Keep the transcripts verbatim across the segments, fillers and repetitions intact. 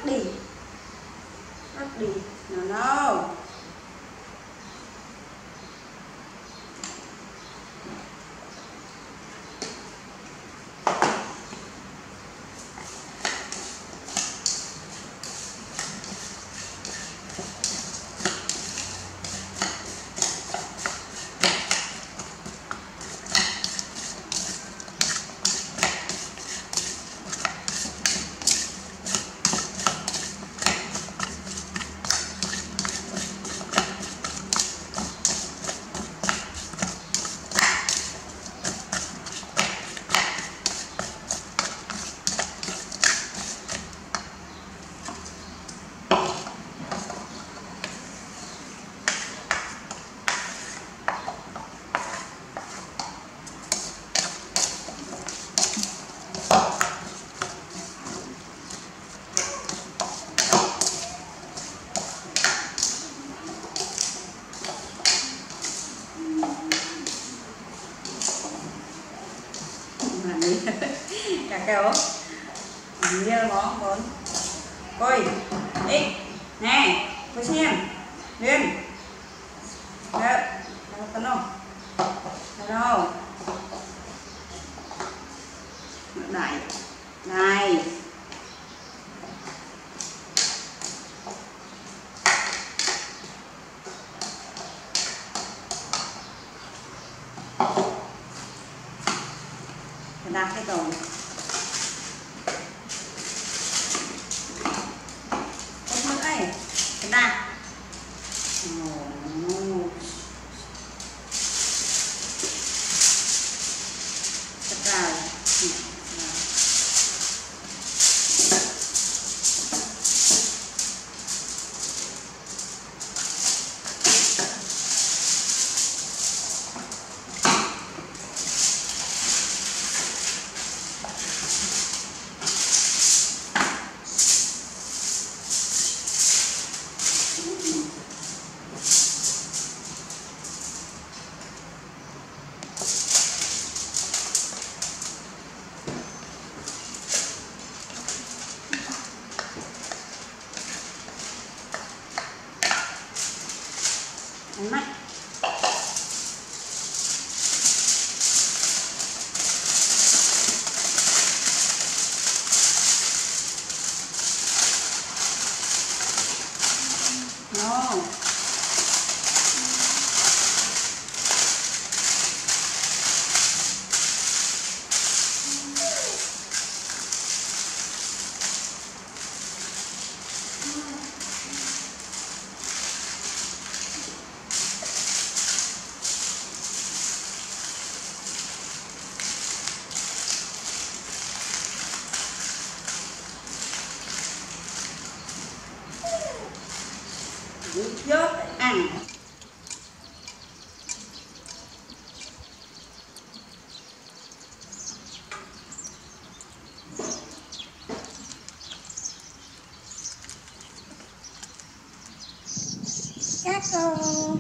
đi, cắt đi, nào nào. Kako nhiều món bốn coi đi nè coi xem lên đó tao đâu đâu này này đặt cái đồ Nah, oh, sekali. Enak. No. Dốt ăn. Kako.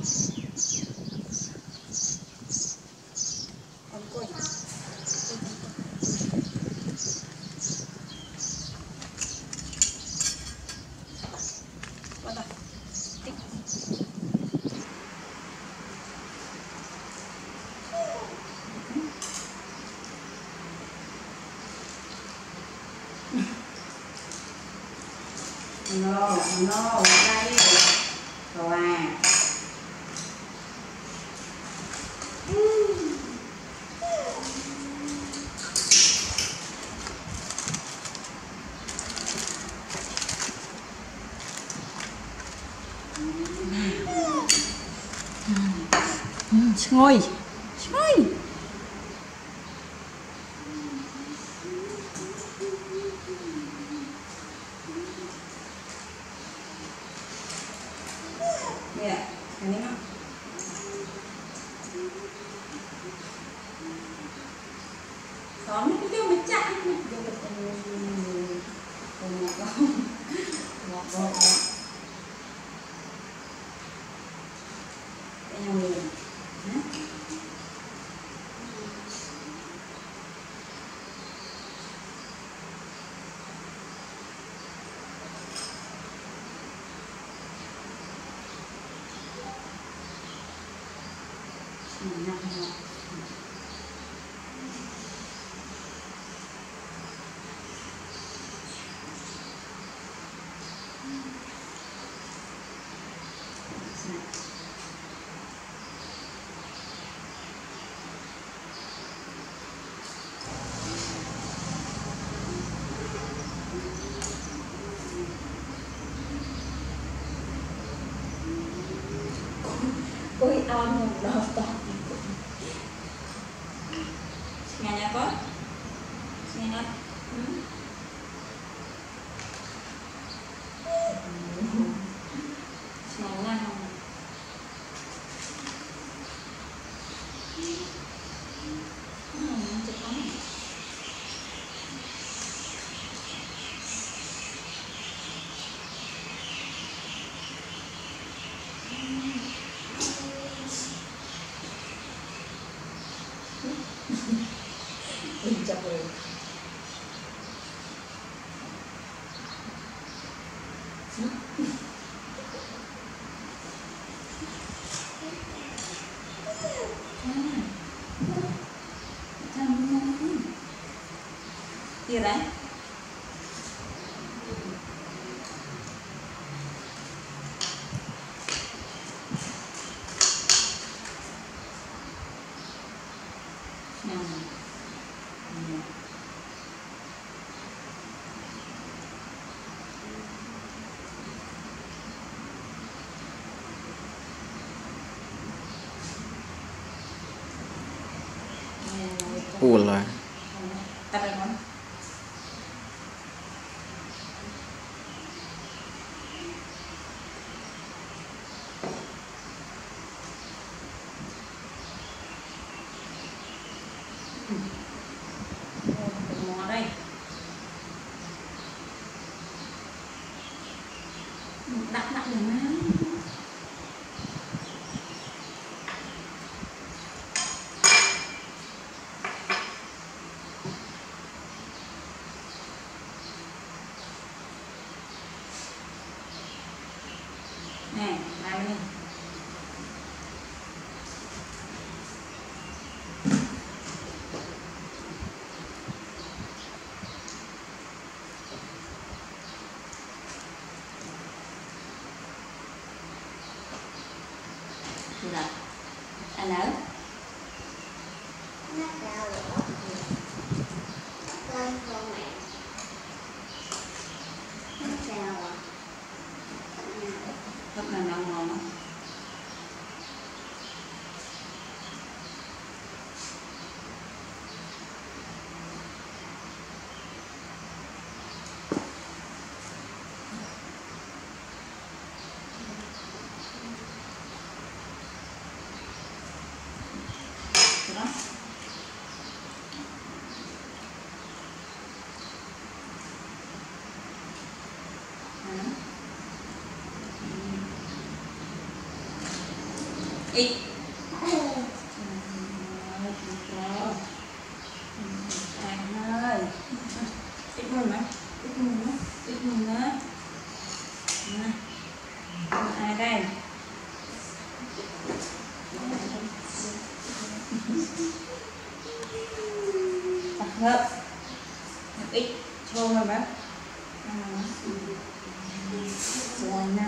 No, no, đây rồi à. Ngồi, ngồi. Ya, ini mah. Soalnya itu dia becak, dia ketemu ngomong, ngomong, yang ini, Ôi ăn một đợt to. Nghe nha con. Nghe nha. Ngon lắm. Chọc rồi. Gì đấy? Ủa là Tắt rồi con. Mò đây. Đặt đặt được má. Nè, làm đi. Rồi. Anh ở. Nó cao rồi. Lên con mẹ. Nó cao à. Rất là ngon ngon. Đó. Ít. Anh ơi. Ít mừng á. Ít mừng á. Ít mừng á. Ai đây? Ngợp. Ít. Cho mà bác. Rồi